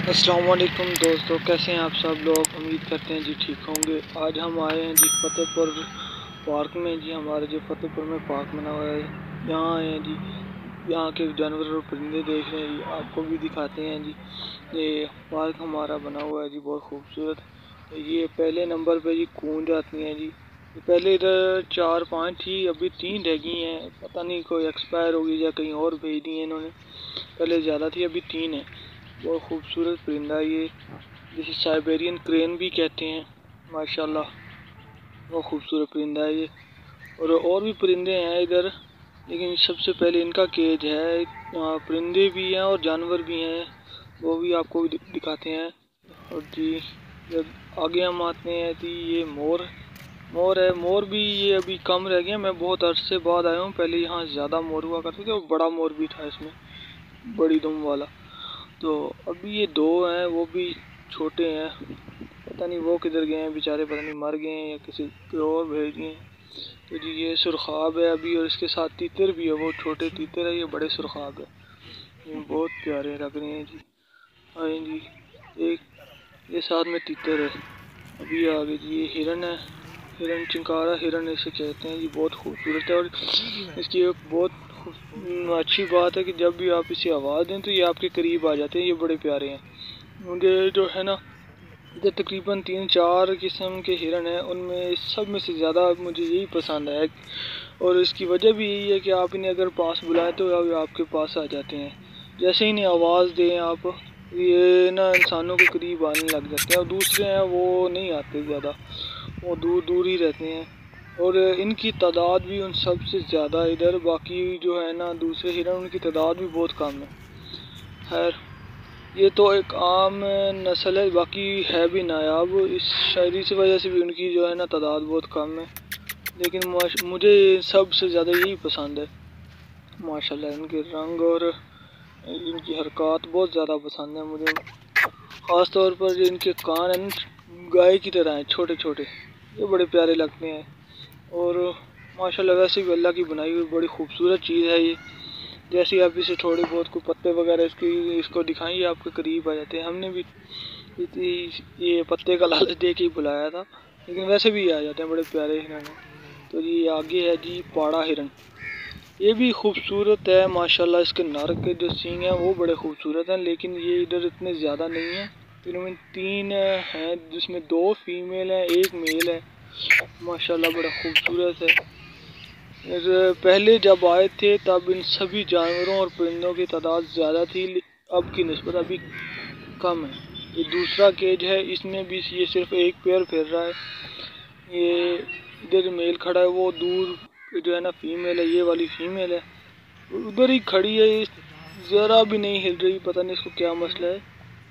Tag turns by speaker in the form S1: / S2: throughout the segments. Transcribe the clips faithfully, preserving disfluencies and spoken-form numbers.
S1: अस्सलाम वालेकुम दोस्तों, कैसे हैं आप सब लोग। उम्मीद करते हैं जी ठीक होंगे। आज हम आए हैं जी फतेहपुर पार्क में। जी हमारे जो फतेहपुर में पार्क बना हुआ है, यहाँ आए हैं जी। यहाँ के जानवर और परिंदे देख रहे हैं जी, आपको भी दिखाते हैं जी। ये पार्क हमारा बना हुआ है जी, बहुत खूबसूरत। ये पहले नंबर पे जी कूंज आती हैं जी। पहले इधर चार पाँच थी, अभी तीन रह गई हैं। पता नहीं कोई एक्सपायर हो गई या कहीं और भेज दी है इन्होंने। पहले ज़्यादा थी, अभी तीन है। बहुत खूबसूरत परिंदा है ये, जिसे साइबेरियन क्रेन भी कहते हैं। माशाल्लाह बहुत खूबसूरत परिंदा है ये। और और भी परिंदे हैं इधर, लेकिन सबसे पहले इनका केज है। यहाँ परिंदे भी हैं और जानवर भी हैं, वो भी आपको दिखाते हैं। और जी जब आगे हम आते हैं तो ये मोर मोर है। मोर भी ये अभी कम रह गए। मैं बहुत अरसे बाद आया हूँ, पहले यहाँ ज़्यादा मोर हुआ करते थे और बड़ा मोर भी था इसमें, बड़ी दुम वाला। तो अभी ये दो हैं, वो भी छोटे हैं। पता नहीं वो किधर गए हैं बेचारे, पता नहीं मर गए हैं या किसी को और भेज दिए हैं। तो जी ये सुरखाब है अभी, और इसके साथ तीतर भी है। वो छोटे तीतर है, ये बड़े सुरखाब है। ये बहुत प्यारे लग रहे हैं जी। आए जी, एक ये साथ में तीतर है। अभी आगे जी ये हिरन है, हिरन चिंकारा हिरन इसे कहते हैं जी। बहुत खूबसूरत है, और इसकी एक बहुत अच्छी बात है कि जब भी आप इसे आवाज़ दें तो ये आपके करीब आ जाते हैं। ये बड़े प्यारे हैं। मुझे जो है ना, इधर तकरीबन तीन चार किस्म के हिरन हैं, उनमें सब में से ज़्यादा मुझे यही पसंद है। और इसकी वजह भी यही है कि आप इन्हें अगर पास बुलाएं तो ये आपके पास आ जाते हैं। जैसे ही इन्हें आवाज़ दें आप, ये ना इंसानों के करीब आने लग जाते हैं। और दूसरे हैं वो नहीं आते ज़्यादा, वो दूर दूर ही रहते हैं। और इनकी तादाद भी उन सब से ज़्यादा इधर। बाकी जो है ना दूसरे हिरन, उनकी तादाद भी बहुत कम है। खैर ये तो एक आम नस्ल है, बाकी है भी नायाब। इस शायद इस वजह से भी उनकी जो है ना तादाद बहुत कम है। लेकिन मुझे सबसे ज़्यादा यही पसंद है। माशाल्लाह इनके रंग और इनकी हरकत बहुत ज़्यादा पसंद है मुझे। ख़ास तौर पर जो इनके कान हैं, गाय की तरह हैं, छोटे छोटे, ये बड़े प्यारे लगते हैं। और माशाल्लाह वैसे भी अल्लाह की बनाई हुई बड़ी खूबसूरत चीज़ है ये। जैसे ही आप इसे थोड़े बहुत को पत्ते वगैरह इसकी इसको दिखाएंगे, आपके करीब आ जाते हैं। हमने भी ये पत्ते का लालच दे के ही बुलाया था, लेकिन वैसे भी आ जाते हैं, बड़े प्यारे हिरन हैं। तो ये आगे है जी पाड़ा हिरन। ये भी खूबसूरत है माशाल्लाह। इसके नर के जो सींग हैं वो बड़े खूबसूरत हैं, लेकिन ये इधर इतने ज़्यादा नहीं हैं। इनमें तीन हैं, जिसमें दो फीमेल हैं, एक मेल है। माशाल्लाह बड़ा खूबसूरत है। पहले जब आए थे तब इन सभी जानवरों और परिंदों की तादाद ज़्यादा थी, अब की निस्बत अभी कम है। ये दूसरा केज है, इसमें भी ये सिर्फ एक पैर फिर रहा है। ये इधर मेल खड़ा है, वो दूर जो है ना फीमेल है, ये वाली फीमेल है, उधर ही खड़ी है, ज़रा भी नहीं हिल रही। पता नहीं इसको क्या मसला है।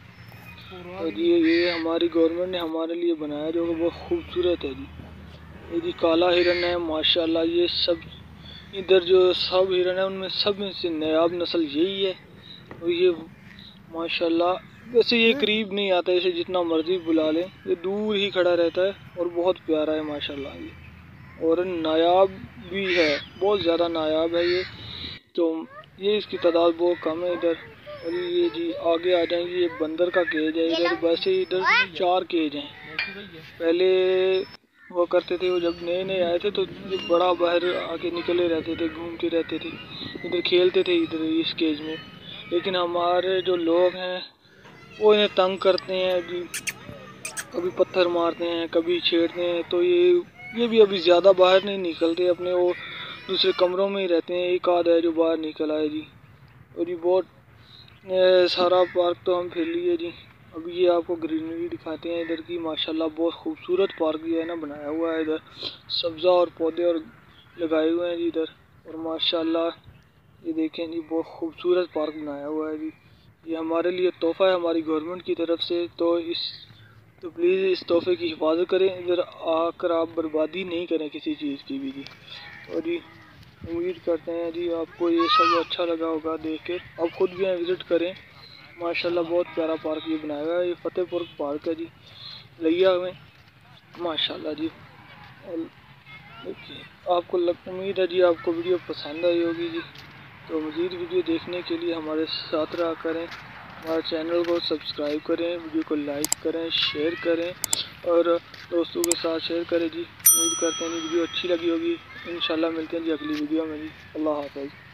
S1: और ये ये हमारी गवर्नमेंट ने हमारे लिए बनाया, जो बहुत खूबसूरत है जी। ये जी काला हिरन है माशाल्लाह। ये सब इधर जो सब हिरन है, उनमें सब में से नायाब नस्ल यही है। और ये माशाल्लाह वैसे ये करीब नहीं आता, इसे जितना मर्जी बुला लें, ये दूर ही खड़ा रहता है और बहुत प्यारा है माशाल्लाह ये। और नायाब भी है, बहुत ज़्यादा नायाब है ये। तो ये इसकी तादाद बहुत कम है इधर। और ये जी आगे आ जाएंगे, ये बंदर का केज है इधर। वैसे इधर चार केज हैं। पहले वो करते थे, वो जब नए नए आए थे तो बड़ा बाहर आके निकले रहते थे, घूमते रहते थे, इधर खेलते थे इधर इस केज में। लेकिन हमारे जो लोग हैं वो इन्हें तंग करते हैं जी, कभी पत्थर मारते हैं, कभी छेड़ते हैं। तो ये ये भी अभी ज़्यादा बाहर नहीं निकलते, अपने वो दूसरे कमरों में ही रहते हैं। एक आध है जो बाहर निकल आए जी। और ये बहुत सारा पार्क तो हम फिर लिए जी। अभी ये आपको ग्रीनरी दिखाते हैं इधर की। माशाल्लाह बहुत खूबसूरत पार्क जो है ना बनाया हुआ है इधर। सब्ज़ा और पौधे और लगाए हुए हैं जी इधर। और माशाल्लाह ये देखें जी, बहुत खूबसूरत पार्क बनाया हुआ है जी। ये हमारे लिए तोहफ़ा है हमारी गवर्नमेंट की तरफ से। तो इस तो प्लीज़ इस तोहफ़े की हिफाजत करें। इधर आकर आप बर्बादी नहीं करें किसी चीज़ की भी जी। और जी उम्मीद करते हैं जी आपको ये सब अच्छा लगा होगा देख के। आप ख़ुद भी विज़िट करें। माशाल्लाह बहुत प्यारा पार्क ये बनाया हुआ है। ये फतेहपुर पार्क है जी, लिया में। माशाल्लाह जी। और देखिए आपको लग उम्मीद है जी आपको वीडियो पसंद आई होगी जी। तो मज़ीद वीडियो देखने के लिए हमारे साथ रहा करें। हमारे चैनल को सब्सक्राइब करें, वीडियो को लाइक करें, शेयर करें और दोस्तों के साथ शेयर करें जी। उम्मीद करते हैं जी वीडियो अच्छी लगी होगी। इंशाल्लाह मिलते हैं जी अगली वीडियो में जी। अल्लाह हाफ़िज़।